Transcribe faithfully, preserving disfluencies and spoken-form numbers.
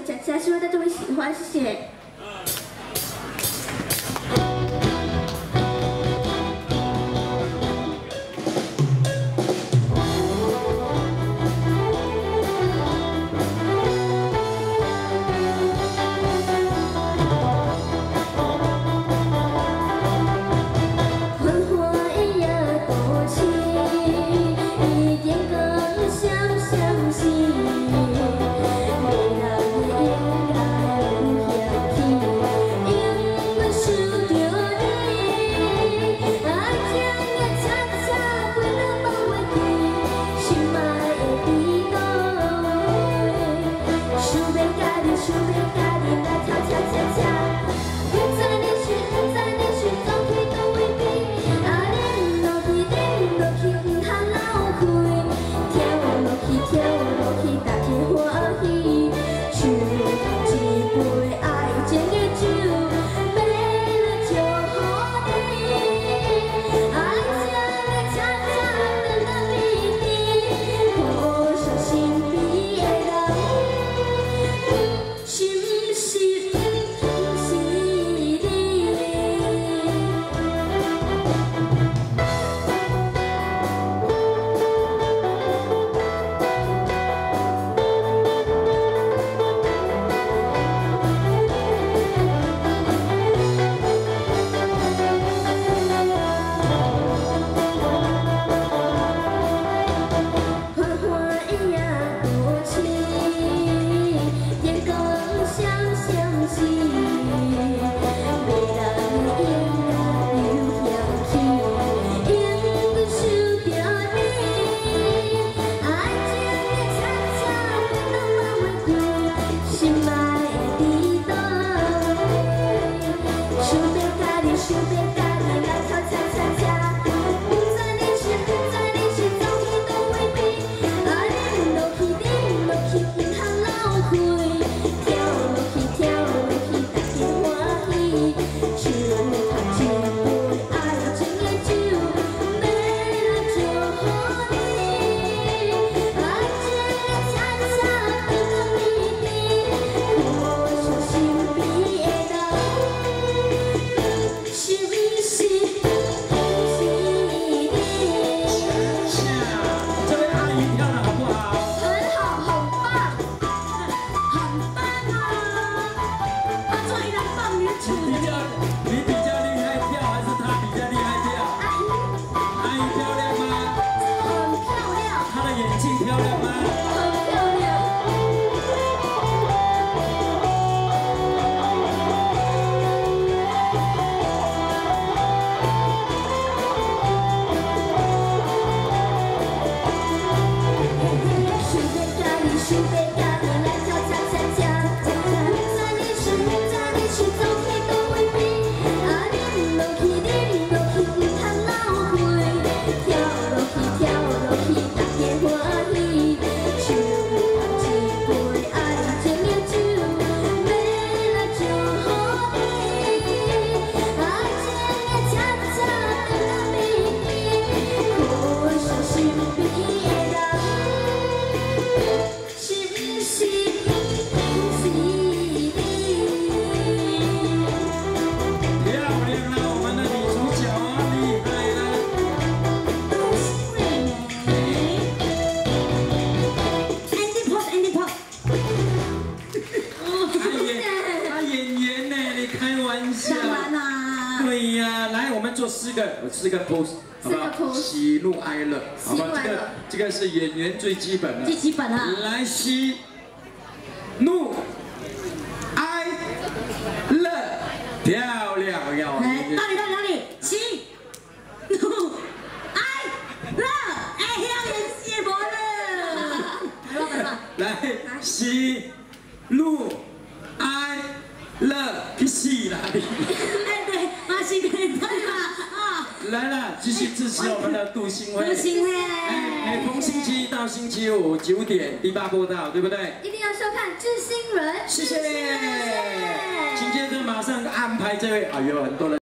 恰恰，希望大家会喜欢，谢谢。 对呀，来，我们做四个，四个 pose， 好不好？喜怒哀乐，好不好？这个这个是演员最基本的， 最基本啊。 来，喜怒哀乐，漂亮要。 来，到底到底到底，喜怒哀乐，哎，要演戏模了。 来，喜怒哀乐，去死啦你！ 来了，继续支持我们的杜新辉。 杜新辉， 哎，每逢星期一到星期五九点第八播到，对不对？ 一定要收看《知心人》。 谢谢。紧接着马上安排这位，哎呦，很多人。